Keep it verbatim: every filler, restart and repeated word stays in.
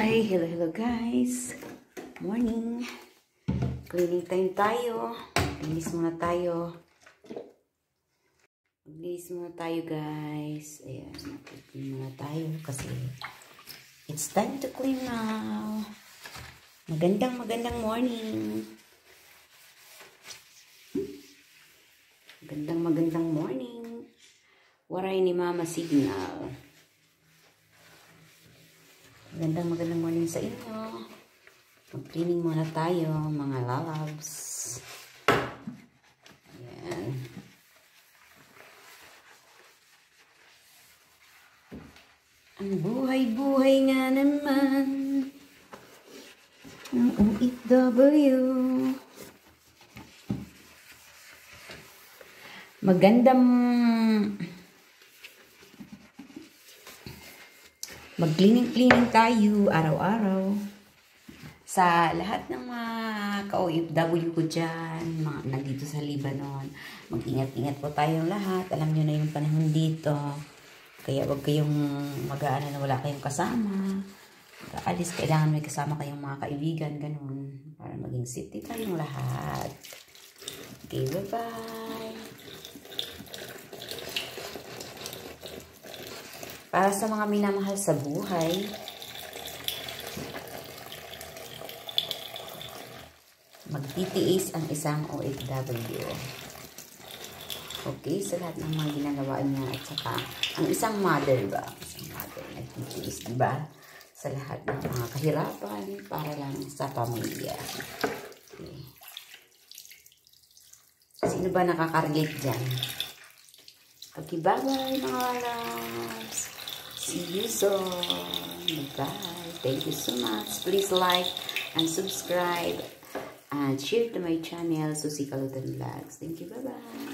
Hi! Hello, hello guys! Morning! Cleaning time tayo. Maglinis muna tayo. Maglinis muna tayo guys. Ayan, mag-clean muna tayo kasi it's time to clean now. Magandang magandang morning. Magandang magandang morning. Waray ni Mama Signal. Magandang magandang morning sa inyo. Mag-cleaning muna tayo, mga lalabs. Ayan. Ang buhay-buhay nga naman ng O F W. Magandang mag-cleaning-cleaning tayo araw-araw sa lahat ng mga ka-O F W ko dyan, mga nandito sa Lebanon. Mag-ingat-ingat po tayong lahat. Alam nyo na yung panahon dito. Kaya wag kayong mag-aano na wala kayong kasama. At least kailangan may kasama kayong mga kaibigan, ganun. Para maging safety tayong lahat. Okay, bye-bye. Para sa mga minamahal sa buhay, magtitiis ang isang O F W. Okay, sa lahat ng mga ginagawa niya at saka ang isang mother ba? Isang mother, nagtitiis, diba? Sa lahat ng mga kahirapan para lang sa pamilya. Okay. Sino ba nakaka-relate dyan? Okay, bye-bye mga loves. See you soon. Bye. Thank you so much. Please like and subscribe and share to my channel, Susie Kalutan Vlogs. Thank you. Bye-bye.